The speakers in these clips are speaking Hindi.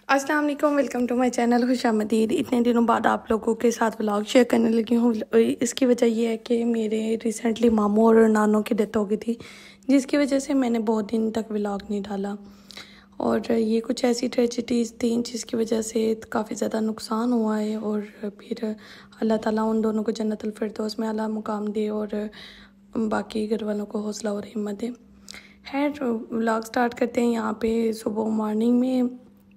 अस्सलाम वालेकुम, वेलकम टू माय चैनल खुशामदीद। इतने दिनों बाद आप लोगों के साथ व्लॉग शेयर करने लगी हूँ। इसकी वजह ये है कि मेरे रिसेंटली मामू और नानों की डेथ हो गई थी, जिसकी वजह से मैंने बहुत दिन तक व्लॉग नहीं डाला। और ये कुछ ऐसी ट्रेजिडीज़ थी जिसकी वजह से काफ़ी ज़्यादा नुकसान हुआ है। और फिर अल्लाह ताला उन दोनों को जन्नतुल फिरदौस में आला मुकाम दे और बाकी घर वालों को हौसला और हिम्मत दे। खैर, व्लॉग स्टार्ट करते हैं। यहाँ पे सुबह मॉर्निंग में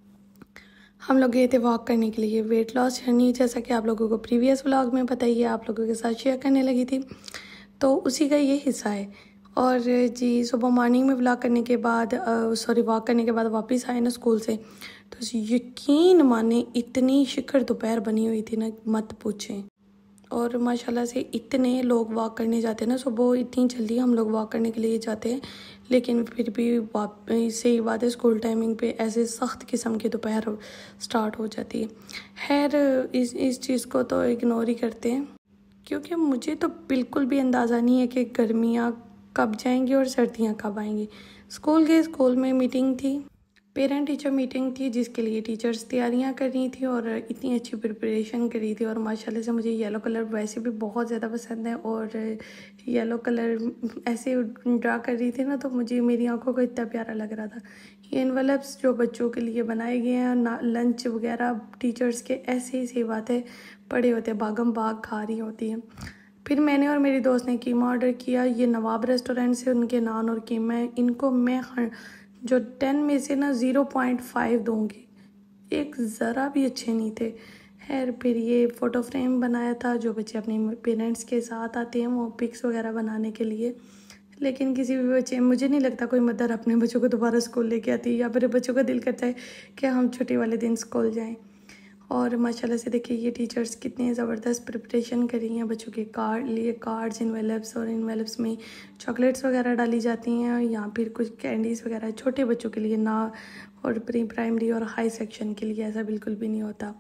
हम लोग गए थे वॉक करने के लिए, वेट लॉस जर्नी, जैसा कि आप लोगों को प्रीवियस व्लॉग में पता ही है, आप लोगों के साथ शेयर करने लगी थी, तो उसी का ये हिस्सा है। और जी, सुबह मॉर्निंग में व्लॉग करने के बाद वॉक करने के बाद वापस आए ना स्कूल से, तो यकीन माने इतनी शिखर दोपहर बनी हुई थी ना, मत पूछें। और माशाल्लाह से इतने लोग वॉक करने जाते हैं ना सुबह, इतनी जल्दी हम लोग वॉक करने के लिए जाते हैं, लेकिन फिर भी वापस से बात है, स्कूल टाइमिंग पे ऐसे सख्त किस्म की दोपहर स्टार्ट हो जाती है। खैर, इस चीज़ को तो इग्नोर ही करते हैं, क्योंकि मुझे तो बिल्कुल भी अंदाज़ा नहीं है कि गर्मियाँ कब जाएंगी और सर्दियाँ कब आएंगी। स्कूल में मीटिंग थी, पेरेंट टीचर मीटिंग थी, जिसके लिए टीचर्स तैयारियां कर रही थी और इतनी अच्छी प्रिपरेशन करी थी। और माशाल्लाह से मुझे येलो कलर वैसे भी बहुत ज़्यादा पसंद है, और येलो कलर ऐसे ड्रा कर रही थी ना, तो मुझे मेरी आंखों को इतना प्यारा लग रहा था। ये एनवलप्स जो बच्चों के लिए बनाए गए हैं, लंच वगैरह टीचर्स के, ऐसे ही सी बातें पड़े होते हैं, भागम भाग खा रही होती हैं। फिर मैंने और मेरी दोस्त ने कीमा ऑर्डर किया। ये नवाब रेस्टोरेंट से उनके नान और कीमा है, इनको मैं जो 10 में से ना 0.5 दूंगी, एक ज़रा भी अच्छे नहीं थे। खैर, फिर ये फ़ोटो फ्रेम बनाया था, जो बच्चे अपने पेरेंट्स के साथ आते हैं वो पिक्स वगैरह बनाने के लिए। लेकिन किसी भी बच्चे, मुझे नहीं लगता कोई मदर अपने बच्चों को दोबारा स्कूल लेके आती है, या फिर बच्चों का दिल करता है कि हम छुट्टी वाले दिन स्कूल जाएं। और माशाल्लाह से देखिए ये टीचर्स कितने ज़बरदस्त प्रिपरेशन कर रही हैं बच्चों के कार्ड्स, इनवेलप्स, और इनवेलप्स में चॉकलेट्स वगैरह डाली जाती हैं, या फिर कुछ कैंडीज़ वगैरह छोटे बच्चों के लिए ना, और प्री प्राइमरी और हाई सेक्शन के लिए ऐसा बिल्कुल भी नहीं होता।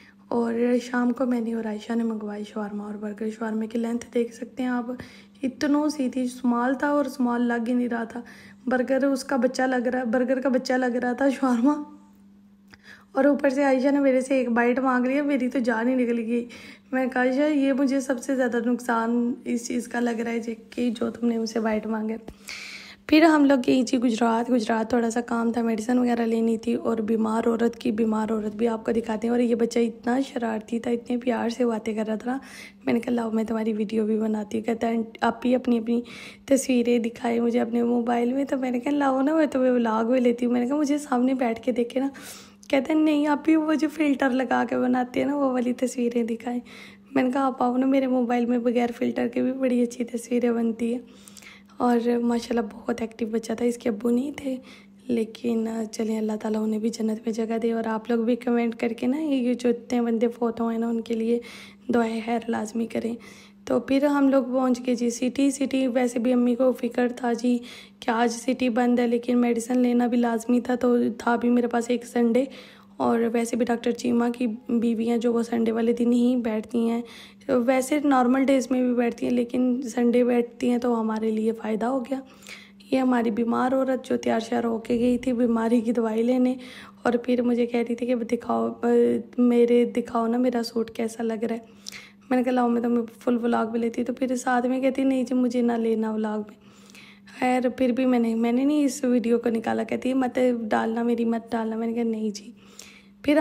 और शाम को मैंने और आयशा ने मंगवाई शवारमा और बर्गर। शवारमे की लेंथ देख सकते हैं आप, इतनों सी थी, स्मॉल था और स्मॉल लग ही नहीं रहा था। बर्गर का बच्चा लग रहा था शवारमा। और ऊपर से आयशा ने मेरे से एक बाइट मांग लिया, मेरी तो जान ही निकल गई। मैं कहा, आयशा ये मुझे सबसे ज़्यादा नुकसान इस चीज़ का लग रहा है कि जो तुमने मुझसे बाइट मांगे। फिर हम लोग गई जी गुजरात, थोड़ा सा काम था, मेडिसिन वगैरह लेनी थी। और बीमार औरत भी आपको दिखाते हैं। और ये बच्चा इतना शरारती था, इतने प्यार से बातें कर रहा था ना, मैंने कहा लाओ मैं तुम्हारी वीडियो भी बनाती हूँ। कहता है आप ही अपनी अपनी तस्वीरें दिखाई मुझे अपने मोबाइल में, तो मैंने कहा लाओ ना मैं तुम्हें व्लॉग में लेती हूँ। मैंने कहा मुझे सामने बैठ के देखे ना। कहते हैं नहीं, आप ही वो जो फ़िल्टर लगा के बनाते हैं ना, वो वाली तस्वीरें दिखाएं। मैंने कहा आप आओ ना, मेरे मोबाइल में बगैर फ़िल्टर के भी बड़ी अच्छी तस्वीरें बनती है। और माशाल्लाह बहुत एक्टिव बच्चा था, इसके अब्बू नहीं थे, लेकिन चलिए अल्लाह ताला उन्हें भी जन्नत में जगह दे। और आप लोग भी कमेंट करके ना ये जो इतने बंदे फोतो हैं ना, उनके लिए दुआए खैर लाजमी करें। तो फिर हम लोग पहुंच गए जी सिटी। वैसे भी अम्मी को फ़िक्र था जी कि आज सिटी बंद है, लेकिन मेडिसिन लेना भी लाजमी था, तो था भी मेरे पास एक संडे। और वैसे भी डॉक्टर चीमा की बीवियाँ जो वो संडे वाले दिन ही बैठती हैं, तो वैसे नॉर्मल डेज़ में भी बैठती हैं, लेकिन संडे बैठती हैं, तो हमारे लिए फ़ायदा हो गया। ये हमारी बीमार औरत जो तैयार श्यार होके गई थी बीमारी की दवाई लेने, और फिर मुझे कह रही थी कि दिखाओ ना मेरा सूट कैसा लग रहा है। मैंने कहा लाओ मैं तुम्हें फुल व्लॉग में लेती, तो फिर साथ में कहती नहीं जी मुझे ना लेना व्लॉग में। खैर, फिर भी मैंने नहीं इस वीडियो को निकाला। कहती मत डालना, मेरी मत डालना। मैंने कहा नहीं जी। फिर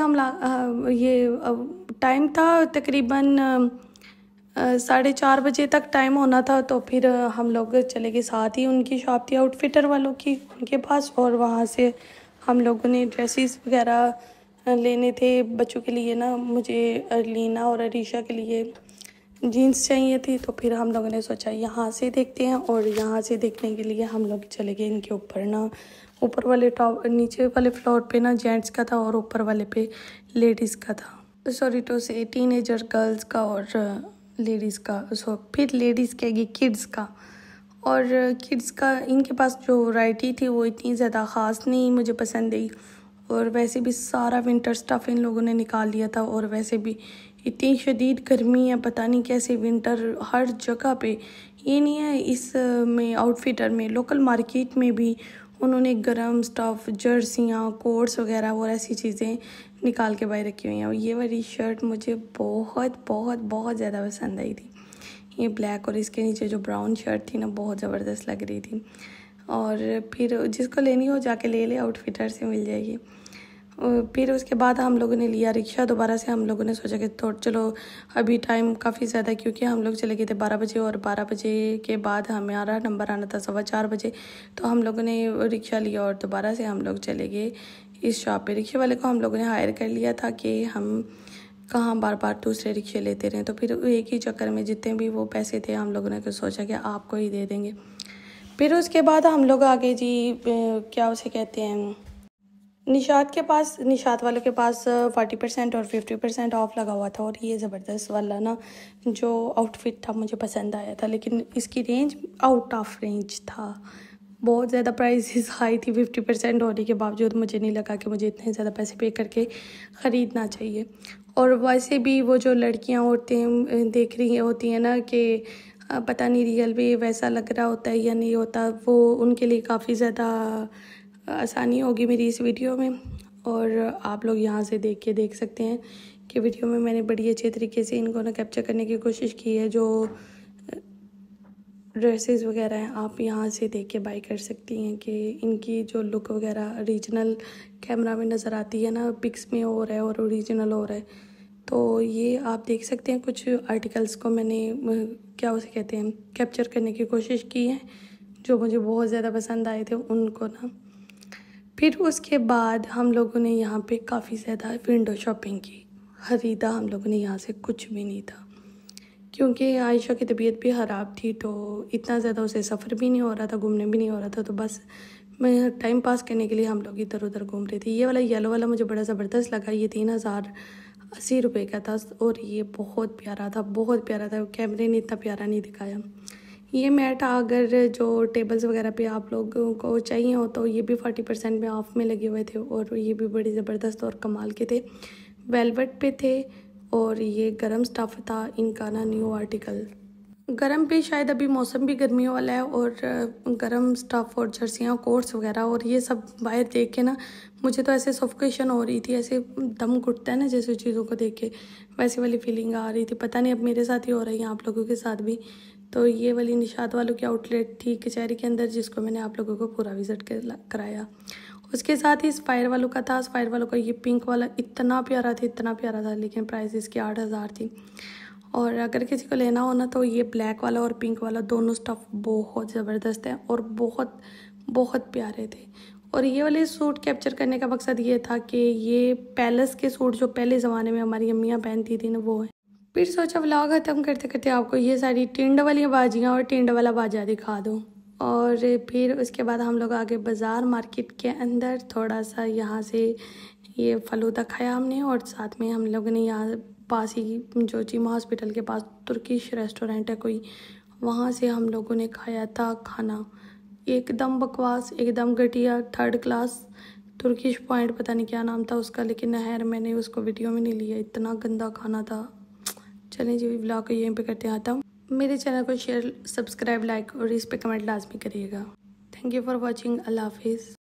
ये टाइम था तकरीबन 4:30 तक टाइम होना था, तो फिर हम लोग चले गए। साथ ही उनकी शॉप थी आउटफिटर वालों की, उनके पास, और वहाँ से हम लोगों ने ड्रेसेस वगैरह लेने थे बच्चों के लिए ना। मुझे अरलीना और अरीशा के लिए जीन्स चाहिए थी, तो फिर हम लोगों ने सोचा यहाँ से देखते हैं। और यहाँ से देखने के लिए हम लोग चले गए इनके ऊपर ना, ऊपर वाले टॉप, नीचे वाले फ्लोर पे ना जेंट्स का था, और ऊपर वाले पे लेडीज़ का था। सॉरी टू से टीनेजर गर्ल्स का और लेडीज़ का। फिर लेडीज़ के किड्स का, और किड्स का इनके पास जो वैरायटी थी वो इतनी ज़्यादा ख़ास नहीं मुझे पसंद आई। और वैसे भी सारा विंटर स्टफ़ इन लोगों ने निकाल लिया था। और वैसे भी इतनी शदीद गर्मी है, पता नहीं कैसे विंटर हर जगह पे। ये नहीं है इस में आउटफिटर में, लोकल मार्केट में भी उन्होंने गरम स्टफ़, जर्सियाँ, कोट्स वगैरह और ऐसी चीज़ें निकाल के बाहर रखी हुई हैं। और ये वाली शर्ट मुझे बहुत बहुत बहुत ज़्यादा पसंद आई थी। ये ब्लैक और इसके नीचे जो ब्राउन शर्ट थी ना, बहुत ज़बरदस्त लग रही थी। और फिर जिसको लेनी हो जाके ले ले, आउटफिटर से मिल जाएगी। और फिर उसके बाद हम लोगों ने लिया रिक्शा दोबारा से। हम लोगों ने सोचा कि तो चलो अभी टाइम काफ़ी ज़्यादा, क्योंकि हम लोग चले गए थे 12 बजे और 12 बजे के बाद हमारा नंबर आना था 4:15 बजे। तो हम लोगों ने रिक्शा लिया और दोबारा से हम लोग चले गए इस शॉप पे। रिक्शे वाले को हम लोगों ने हायर कर लिया था कि हम कहाँ बार बार दूसरे रिक्शे लेते रहें। तो फिर एक ही चक्कर में जितने भी वो पैसे थे हम लोगों ने सोचा कि आपको ही दे देंगे। फिर उसके बाद हम लोग आगे जी, क्या उसे कहते हैं, निशात के पास, निशात वालों के पास 40% और 50% ऑफ लगा हुआ था। और ये ज़बरदस्त वाला ना जो आउटफिट था मुझे पसंद आया था, लेकिन इसकी रेंज आउट ऑफ रेंज था। बहुत ज़्यादा प्राइसेस हाई थी। 50% होने के बावजूद मुझे नहीं लगा कि मुझे इतने ज़्यादा पैसे पे करके ख़रीदना चाहिए। और वैसे भी वो जो लड़कियां औरतें देख रही होती हैं ना कि पता नहीं रियल में वैसा लग रहा होता है या नहीं होता, वो उनके लिए काफ़ी ज़्यादा आसानी होगी मेरी इस वीडियो में। और आप लोग यहाँ से देख सकते हैं कि वीडियो में मैंने बड़ी अच्छे तरीके से इनको ना कैप्चर करने की कोशिश की है। जो ड्रेसेस वगैरह हैं आप यहाँ से देख के बाई कर सकती हैं कि इनकी जो लुक वगैरह ओरिजिनल कैमरा में नज़र आती है ना, पिक्स में हो रहा है और ओरिजिनल हो रहा है। तो ये आप देख सकते हैं कुछ आर्टिकल्स को मैंने क्या उसे कहते हैं कैप्चर करने की कोशिश की है, जो मुझे बहुत ज़्यादा पसंद आए थे उनको ना। फिर उसके बाद हम लोगों ने यहाँ पे काफ़ी ज़्यादा विंडो शॉपिंग की। ख़रीदा हम लोगों ने यहाँ से कुछ भी नहीं था, क्योंकि आयशा की तबीयत भी ख़राब थी। तो इतना ज़्यादा उसे सफ़र भी नहीं हो रहा था, घूमने भी नहीं हो रहा था। तो बस मैं टाइम पास करने के लिए हम लोग इधर उधर घूम रहे थे। ये वाला येलो वाला मुझे बड़ा ज़बरदस्त लगा। ये 3080 रुपये का था और ये बहुत प्यारा था, बहुत प्यारा था। कैमरे ने इतना प्यारा नहीं दिखाया। ये मैट अगर जो टेबल्स वगैरह पे आप लोगों को चाहिए हो तो ये भी 40% में ऑफ में लगे हुए थे। और ये भी बड़ी ज़बरदस्त और कमाल के थे, वेलवेट पे थे। और ये गरम स्टफ़ था इनका ना, न्यू आर्टिकल। गरम पे शायद अभी मौसम भी गर्मियों वाला है। और गरम स्टफ़ और जर्सियाँ, कोट्स वगैरह और ये सब बाहर देख के ना मुझे तो ऐसे सफोकेशन हो रही थी, ऐसे दम घुटता है ना जैसे चीज़ों को देख के, वैसी वाली फीलिंग आ रही थी। पता नहीं अब मेरे साथ ही हो रही है आप लोगों के साथ भी। तो ये वाली निशात वालों की आउटलेट थी कचहरी के अंदर, जिसको मैंने आप लोगों को पूरा विज़िट कराया। उसके साथ ही स्पायर वालों का था। स्पायर वालों का ये पिंक वाला इतना प्यारा था, इतना प्यारा था, लेकिन प्राइस इसकी 8000 थी। और अगर किसी को लेना हो ना तो ये ब्लैक वाला और पिंक वाला दोनों स्टफ़ बहुत ज़बरदस्त है और बहुत बहुत प्यारे थे। और ये वाले सूट कैप्चर करने का मकसद ये था कि ये पैलेस के सूट जो पहले ज़माने में हमारी अम्मियाँ पहनती थी ना, वो है। फिर सोचा व्लॉग ख़त्म करते करते आपको ये सारी टिंड वाली बाजियाँ और टिंड वाला बाजा दिखा दूँ। और फिर उसके बाद हम लोग आगे बाज़ार मार्केट के अंदर थोड़ा सा यहाँ से ये फ़लूदा खाया हमने। और साथ में हम लोगों ने यहाँ पास ही जो चीमा हॉस्पिटल के पास तुर्किश रेस्टोरेंट है कोई, वहाँ से हम लोगों ने खाया था खाना। एकदम बकवास, एकदम घटिया, 3rd क्लास तुर्किश पॉइंट, पता नहीं क्या नाम था उसका, लेकिन खैर मैंने उसको वीडियो में नहीं लिया, इतना गंदा खाना था। चलें जी, व्लॉग को यहीं पे करते हैं ख़त्म। मेरे चैनल को शेयर, सब्सक्राइब, लाइक और इस पे कमेंट लाजमी करिएगा। Thank you for watching. अल्लाह हाफिज़।